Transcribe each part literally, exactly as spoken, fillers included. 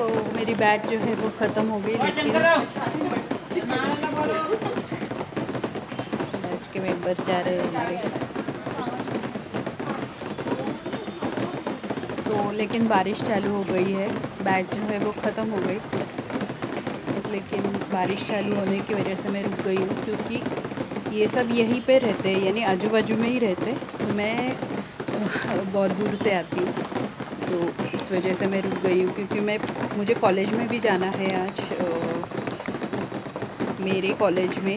तो मेरी बैच जो है वो ख़त्म हो गई, लेकिन बैच के मेंबर्स जा रहे हैं हमारे। तो लेकिन बारिश चालू हो गई है, बैच जो है वो ख़त्म हो गई, लेकिन बारिश चालू होने की वजह से मैं रुक गई हूँ, क्योंकि ये सब यहीं पे रहते हैं, यानी आजू बाजू में ही रहते। मैं बहुत दूर से आती हूँ, तो इस वजह से मैं रुक गई हूँ, क्योंकि मैं मुझे कॉलेज में भी जाना है आज। मेरे कॉलेज में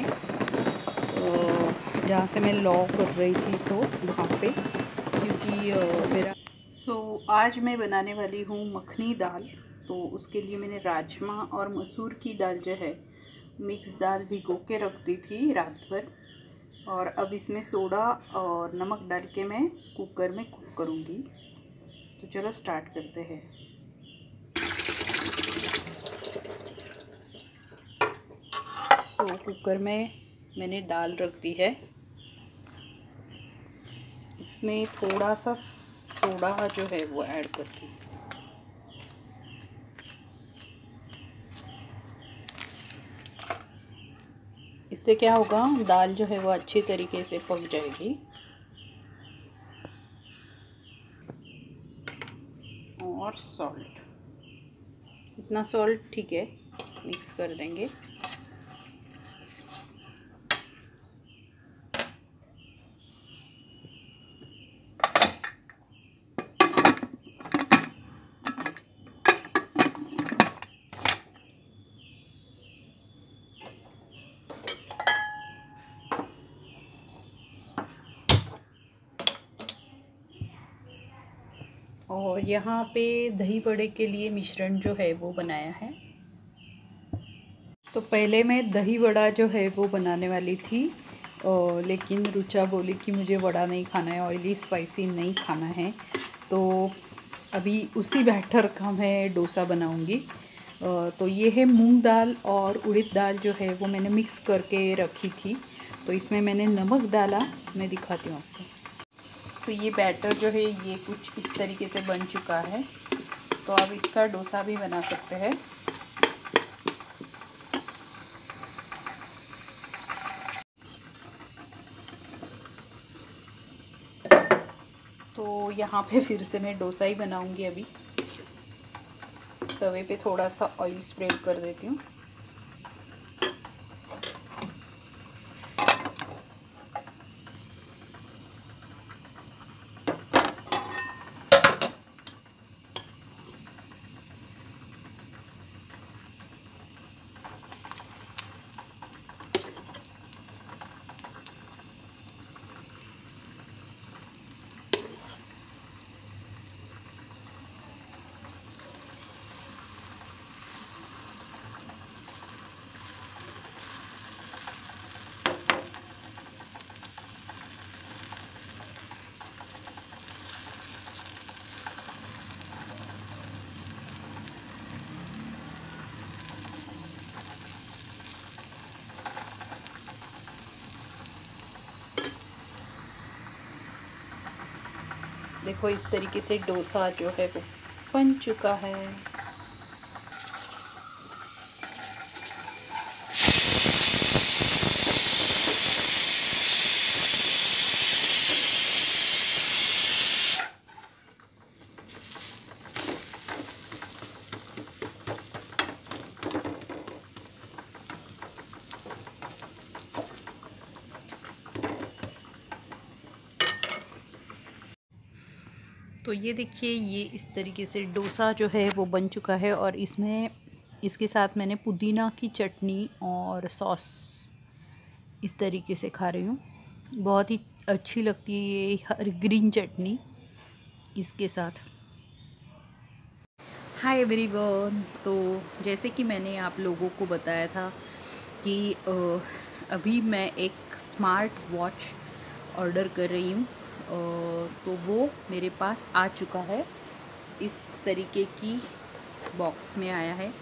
जहाँ से मैं लॉ कर रही थी, तो वहाँ पे, क्योंकि मेरा सो so, आज मैं बनाने वाली हूँ मखनी दाल। तो उसके लिए मैंने राजमा और मसूर की दाल जो है, मिक्स दाल भिगो के रख दी थी रात भर, और अब इसमें सोडा और नमक डाल के मैं कुकर में कुक करूँगी। तो चलो स्टार्ट करते हैं। तो कुकर में मैंने दाल रख दी है, इसमें थोड़ा सा सोडा जो है वो ऐड करती हूँ। इससे क्या होगा, दाल जो है वो अच्छी तरीके से पक जाएगी। और सॉल्ट, इतना सॉल्ट ठीक है, मिक्स कर देंगे। और यहाँ पे दही बड़े के लिए मिश्रण जो है वो बनाया है। तो पहले मैं दही बड़ा जो है वो बनाने वाली थी, और लेकिन रुचा बोली कि मुझे बड़ा नहीं खाना है, ऑयली स्पाइसी नहीं खाना है। तो अभी उसी बैटर का मैं डोसा बनाऊंगी। तो ये है मूंग दाल और उड़द दाल जो है वो मैंने मिक्स करके रखी थी। तो इसमें मैंने नमक डाला, मैं दिखाती हूँ आपको। तो ये बैटर जो है ये कुछ इस तरीके से बन चुका है। तो आप इसका डोसा भी बना सकते हैं। तो यहाँ पे फिर से मैं डोसा ही बनाऊंगी। अभी तवे पे थोड़ा सा ऑयल स्प्रेड कर देती हूँ। देखो इस तरीके से डोसा जो है वो बन चुका है। तो ये देखिए, ये इस तरीके से डोसा जो है वो बन चुका है, और इसमें इसके साथ मैंने पुदीना की चटनी और सॉस इस तरीके से खा रही हूँ। बहुत ही अच्छी लगती है ये हर ग्रीन चटनी इसके साथ। Hi everyone. तो जैसे कि मैंने आप लोगों को बताया था कि अभी मैं एक स्मार्ट वॉच ऑर्डर कर रही हूँ, तो वो मेरे पास आ चुका है। इस तरीके की बॉक्स में आया है।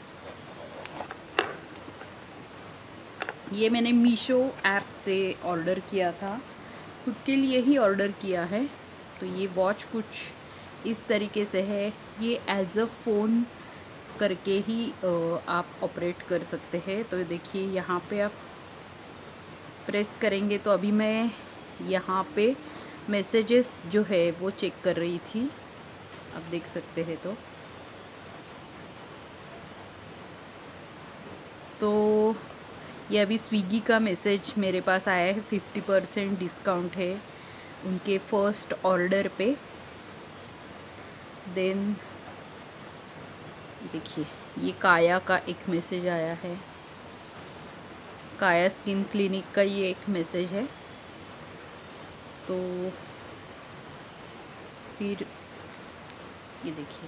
ये मैंने मीशो ऐप से ऑर्डर किया था, खुद के लिए ही ऑर्डर किया है। तो ये वॉच कुछ इस तरीके से है। ये एज अ फ़ोन करके ही आप ऑपरेट कर सकते हैं। तो देखिए यहाँ पे आप प्रेस करेंगे तो अभी मैं यहाँ पे मैसेजेस जो है वो चेक कर रही थी, आप देख सकते हैं। तो तो ये अभी स्विगी का मैसेज मेरे पास आया है, फिफ्टी परसेंट डिस्काउंट है उनके फर्स्ट ऑर्डर पे। देन देखिए ये काया का एक मैसेज आया है, काया स्किन क्लिनिक का ये एक मैसेज है। तो फिर ये देखिए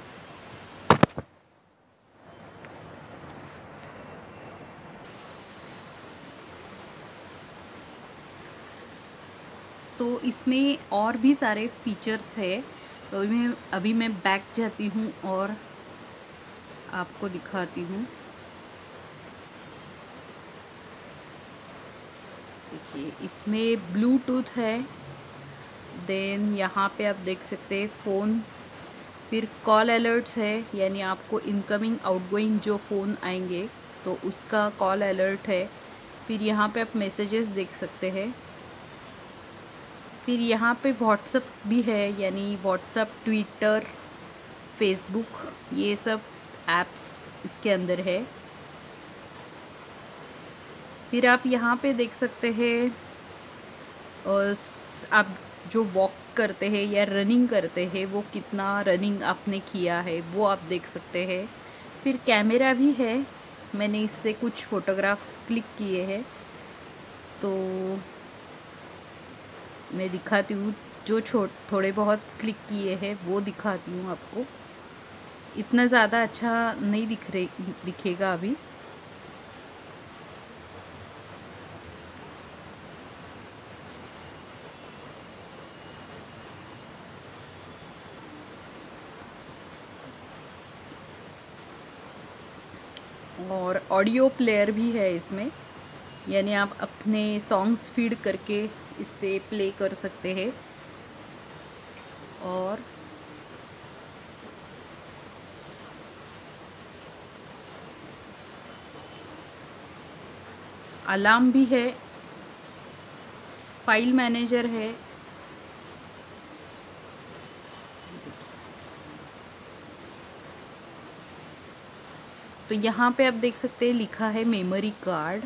तो इसमें और भी सारे फीचर्स है। तो अभी मैं अभी मैं बैक जाती हूँ और आपको दिखाती हूँ। देखिए इसमें ब्लूटूथ है, देन यहाँ पे आप देख सकते हैं फ़ोन, फिर कॉल अलर्ट्स है, यानी आपको इनकमिंग आउटगोइंग जो फ़ोन आएंगे तो उसका कॉल अलर्ट है। फिर यहाँ पे आप मैसेजेस देख सकते हैं। फिर यहाँ पे व्हाट्सअप भी है, यानी व्हाट्सअप, ट्विटर, फेसबुक, ये सब ऐप्स इसके अंदर है। फिर आप यहाँ पे देख सकते हैं आप जो वॉक करते हैं या रनिंग करते हैं वो कितना रनिंग आपने किया है वो आप देख सकते हैं। फिर कैमरा भी है, मैंने इससे कुछ फ़ोटोग्राफ्स क्लिक किए हैं तो मैं दिखाती हूँ। जो छोट थोड़े बहुत क्लिक किए हैं वो दिखाती हूँ आपको। इतना ज़्यादा अच्छा नहीं दिख रहे दिखेगा अभी। और ऑडियो प्लेयर भी है इसमें, यानी आप अपने सॉन्ग्स फीड करके इससे प्ले कर सकते हैं। और अलार्म भी है, फाइल मैनेजर है। तो यहाँ पे आप देख सकते हैं लिखा है मेमोरी कार्ड।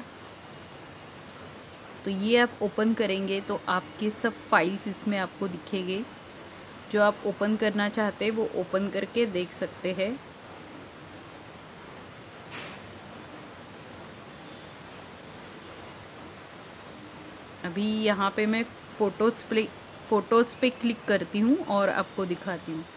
तो ये आप ओपन करेंगे तो आपके सब फाइल्स इसमें आपको दिखेंगे। जो आप ओपन करना चाहते हैं वो ओपन करके देख सकते हैं। अभी यहाँ पे मैं फ़ोटोज़ प्ले फ़ोटोज़ पे क्लिक करती हूँ और आपको दिखाती हूँ।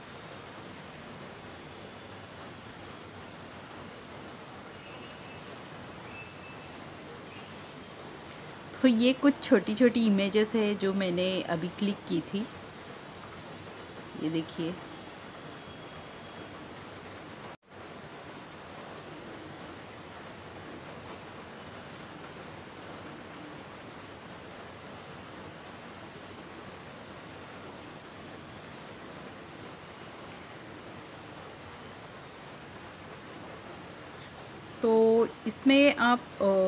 तो ये कुछ छोटी छोटी इमेजेस है जो मैंने अभी क्लिक की थी, ये देखिए। तो इसमें आप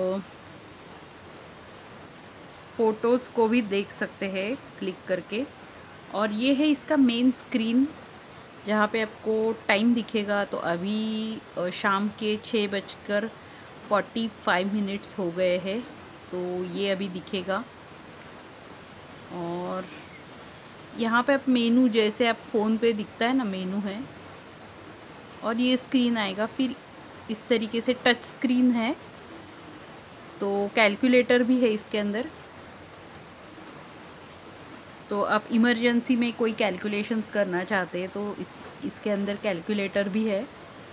फ़ोटोज़ को भी देख सकते हैं क्लिक करके। और ये है इसका मेन स्क्रीन जहाँ पे आपको टाइम दिखेगा। तो अभी शाम के छः बजकर फोर्टी फाइव मिनट्स हो गए हैं, तो ये अभी दिखेगा। और यहाँ पे आप मेनू, जैसे आप फ़ोन पे दिखता है ना मेनू है, और ये स्क्रीन आएगा। फिर इस तरीके से टच स्क्रीन है। तो कैलकुलेटर भी है इसके अंदर। तो आप इमरजेंसी में कोई कैलकुलेशंस करना चाहते हैं तो इस इसके अंदर कैलकुलेटर भी है।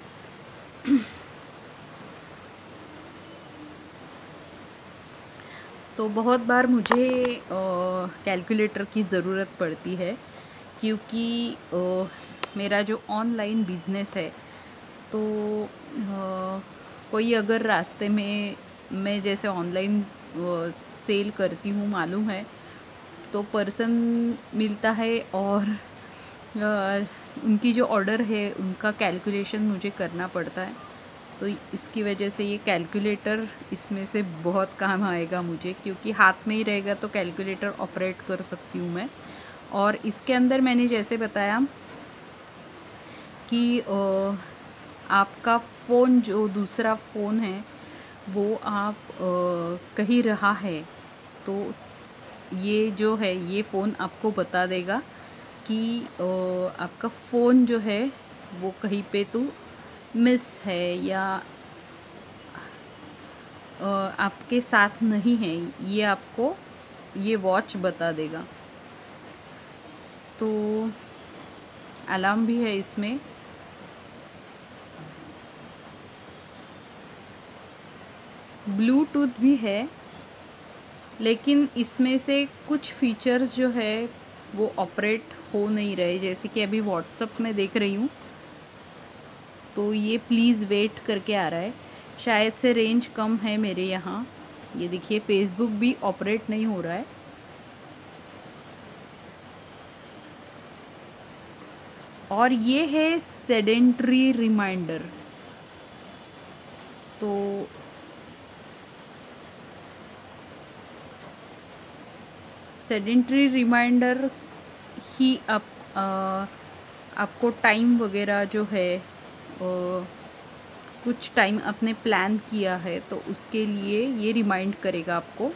तो बहुत बार मुझे कैलकुलेटर की ज़रूरत पड़ती है, क्योंकि आ, मेरा जो ऑनलाइन बिज़नेस है तो आ, कोई अगर रास्ते में मैं जैसे ऑनलाइन सेल करती हूँ मालूम है, तो पर्सन मिलता है और अ, उनकी जो ऑर्डर है उनका कैलकुलेशन मुझे करना पड़ता है, तो इसकी वजह से ये कैलकुलेटर इसमें से बहुत काम आएगा मुझे, क्योंकि हाथ में ही रहेगा तो कैलकुलेटर ऑपरेट कर सकती हूँ मैं। और इसके अंदर मैंने जैसे बताया कि अ, आपका फ़ोन जो दूसरा फ़ोन है वो आप अ, कहीं रहा है तो ये जो है ये फ़ोन आपको बता देगा कि अ, आपका फ़ोन जो है वो कहीं पे तो मिस है या अ, आपके साथ नहीं है, ये आपको ये वॉच बता देगा। तो अलार्म भी है इसमें, ब्लूटूथ भी है, लेकिन इसमें से कुछ फीचर्स जो है वो ऑपरेट हो नहीं रहे। जैसे कि अभी व्हाट्सअप में देख रही हूँ तो ये प्लीज़ वेट करके आ रहा है, शायद से रेंज कम है मेरे यहाँ। ये देखिए फेसबुक भी ऑपरेट नहीं हो रहा है। और ये है सेडेंट्री रिमाइंडर। तो सेडेंट्री रिमाइंडर ही आप आ, आपको टाइम वगैरह जो है आ, कुछ टाइम आपने प्लान किया है तो उसके लिए ये रिमाइंड करेगा आपको।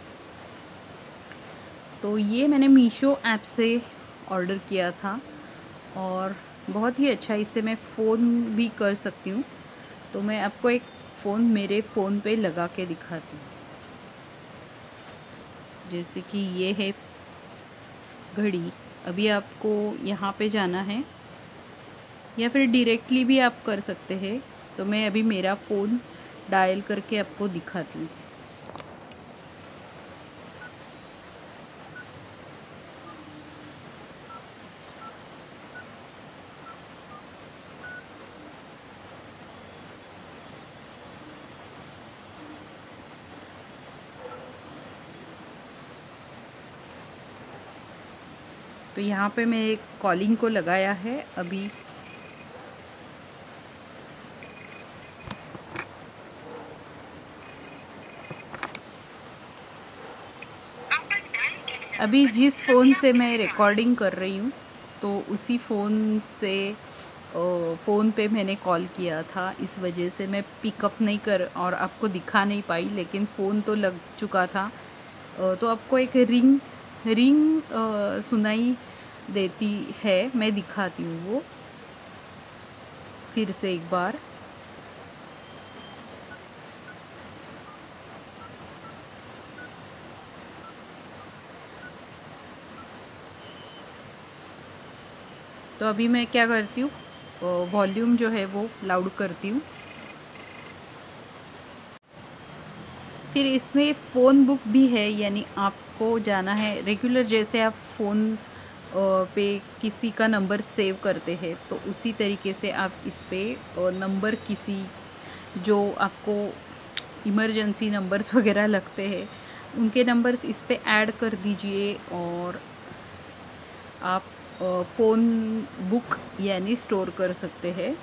तो ये मैंने मीशो ऐप से ऑर्डर किया था और बहुत ही अच्छा, इससे मैं फ़ोन भी कर सकती हूँ। तो मैं आपको एक फ़ोन मेरे फ़ोन पे लगा के दिखाती हूँ। जैसे कि ये है घड़ी। अभी आपको यहाँ पे जाना है या फिर डायरेक्टली भी आप कर सकते हैं। तो मैं अभी मेरा फ़ोन डायल करके आपको दिखाती हूँ। तो यहाँ पे मैं एक कॉलिंग को लगाया है अभी। अभी जिस फ़ोन से मैं रिकॉर्डिंग कर रही हूँ तो उसी फ़ोन से फ़ोन पे मैंने कॉल किया था, इस वजह से मैं पिकअप नहीं कर और आपको दिखा नहीं पाई, लेकिन फ़ोन तो लग चुका था। तो आपको एक रिंग रिंग सुनाई देती है, मैं दिखाती हूँ वो फिर से एक बार। तो अभी मैं क्या करती हूँ, वॉल्यूम जो है वो लाउड करती हूँ। फिर इसमें फ़ोन बुक भी है, यानी आपको जाना है रेगुलर, जैसे आप फ़ोन पे किसी का नंबर सेव करते हैं तो उसी तरीके से आप इस पे नंबर किसी जो आपको इमरजेंसी नंबर्स वगैरह लगते हैं उनके नंबर्स इस पे ऐड कर दीजिए और आप फ़ोन बुक यानी स्टोर कर सकते हैं।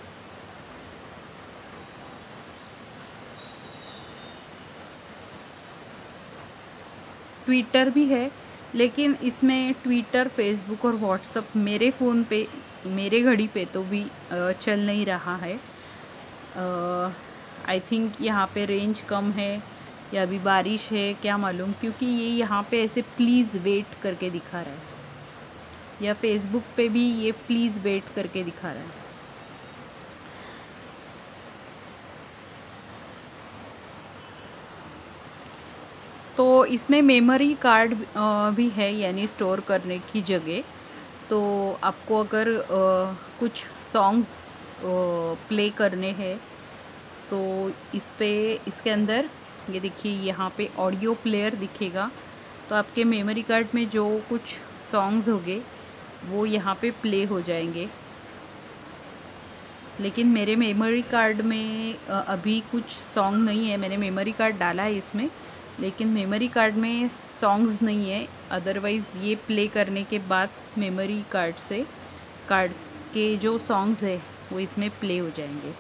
ट्विटर भी है, लेकिन इसमें ट्विटर, फेसबुक और व्हाट्सअप मेरे फ़ोन पे, मेरे घड़ी पे तो भी चल नहीं रहा है। आई थिंक यहाँ पे रेंज कम है या अभी बारिश है, क्या मालूम, क्योंकि ये यहाँ पे ऐसे प्लीज़ वेट करके दिखा रहा है, या फेसबुक पे भी ये प्लीज़ वेट करके दिखा रहा है। तो इसमें मेमोरी कार्ड भी है, यानी स्टोर करने की जगह। तो आपको अगर कुछ सॉन्ग्स प्ले करने हैं तो इस पे इसके अंदर ये देखिए यहाँ पे ऑडियो प्लेयर दिखेगा, तो आपके मेमोरी कार्ड में जो कुछ सॉन्ग्स होंगे वो यहाँ पे प्ले हो जाएंगे। लेकिन मेरे मेमोरी कार्ड में अभी कुछ सॉन्ग नहीं है, मैंने मेमोरी कार्ड डाला है इसमें, लेकिन मेमोरी कार्ड में सॉन्ग्स नहीं है। अदरवाइज़ ये प्ले करने के बाद मेमोरी कार्ड से कार्ड के जो सॉन्ग्स है वो इसमें प्ले हो जाएंगे।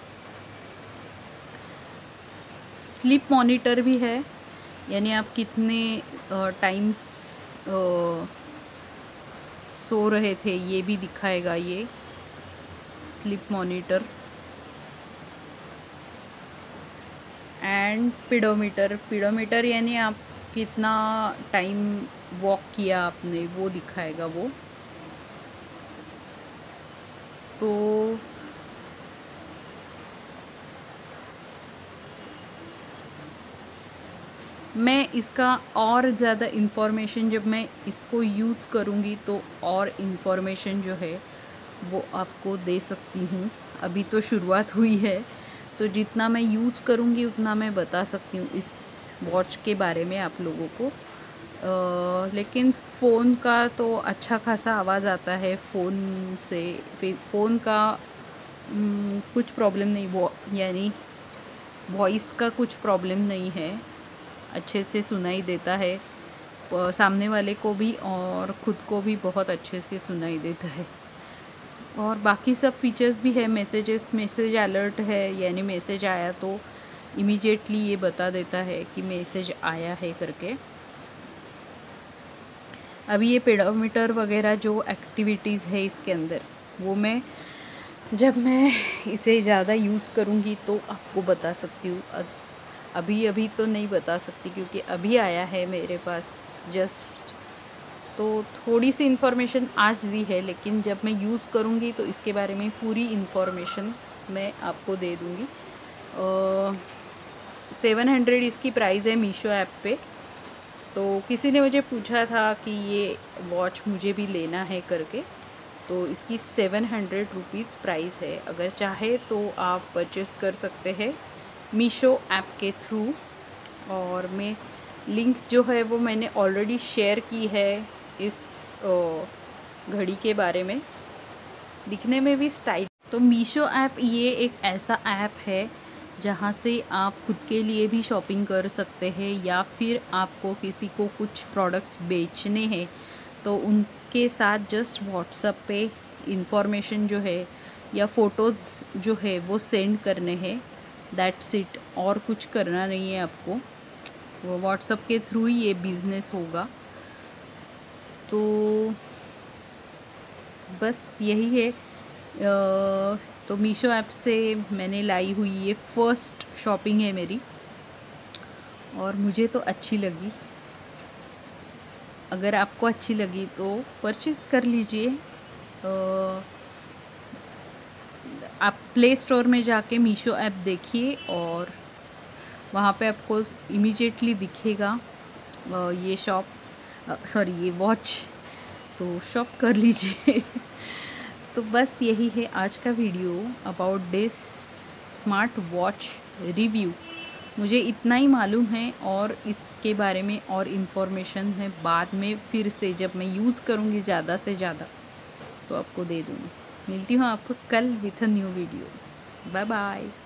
स्लीप मॉनिटर भी है, यानी आप कितने टाइम्स सो रहे थे ये भी दिखाएगा ये sleep monitor. And pedometer, pedometer यानी आप कितना टाइम वॉक किया आपने वो दिखाएगा वो। तो मैं इसका और ज़्यादा इन्फॉर्मेशन जब मैं इसको यूज़ करूँगी तो और इन्फॉर्मेशन जो है वो आपको दे सकती हूँ। अभी तो शुरुआत हुई है, तो जितना मैं यूज़ करूँगी उतना मैं बता सकती हूँ इस वॉच के बारे में आप लोगों को। आ, लेकिन फ़ोन का तो अच्छा खासा आवाज़ आता है फ़ोन से, फिर फ़ोन का न, कुछ प्रॉब्लम नहीं, वो यानी वॉइस का कुछ प्रॉब्लम नहीं है, अच्छे से सुनाई देता है सामने वाले को भी और ख़ुद को भी बहुत अच्छे से सुनाई देता है। और बाकी सब फीचर्स भी है, मैसेजेस, मैसेज अलर्ट है, यानी मैसेज आया तो इमीडिएटली ये बता देता है कि मैसेज आया है करके। अभी ये पीडोमीटर वगैरह जो एक्टिविटीज़ है इसके अंदर वो मैं जब मैं इसे ज़्यादा यूज़ करूँगी तो आपको बता सकती हूँ। अभी अभी तो नहीं बता सकती क्योंकि अभी आया है मेरे पास जस्ट, तो थोड़ी सी इन्फॉर्मेशन आज दी है, लेकिन जब मैं यूज़ करूँगी तो इसके बारे में पूरी इन्फॉर्मेशन मैं आपको दे दूँगी। सेवन हंड्रेड इसकी प्राइस है मीशो ऐप पे। तो किसी ने मुझे पूछा था कि ये वॉच मुझे भी लेना है करके, तो इसकी सेवन हंड्रेड रुपीज़ प्राइस है। अगर चाहे तो आप परचेस कर सकते हैं मीशो ऐप के थ्रू। और मैं लिंक जो है वो मैंने ऑलरेडी शेयर की है इस घड़ी के बारे में, दिखने में भी स्टाइल। तो मीशो ऐप ये एक ऐसा ऐप है जहाँ से आप खुद के लिए भी शॉपिंग कर सकते हैं, या फिर आपको किसी को कुछ प्रोडक्ट्स बेचने हैं तो उनके साथ जस्ट व्हाट्सएप पे इंफॉर्मेशन जो है या फ़ोटोज़ जो है वो सेंड करने हैं, दैट्स इट। और कुछ करना नहीं है आपको, वो व्हाट्सएप के थ्रू ही ये बिज़नेस होगा। तो बस यही है। आ, तो मीशो ऐप से मैंने लाई हुई ये फर्स्ट शॉपिंग है मेरी, और मुझे तो अच्छी लगी। अगर आपको अच्छी लगी तो परचेज़ कर लीजिए। आप प्ले स्टोर में जाके मीशो ऐप देखिए और वहाँ पे आपको इमीडिएटली दिखेगा ये शॉप, सॉरी ये वॉच, तो शॉप कर लीजिए। तो बस यही है आज का video about this smart watch review. मुझे इतना ही मालूम है और इसके बारे में और इन्फॉर्मेशन है बाद में फिर से जब मैं यूज़ करूँगी ज़्यादा से ज़्यादा तो आपको दे दूँगी। मिलती हूँ आपको कल with a new video. Bye bye.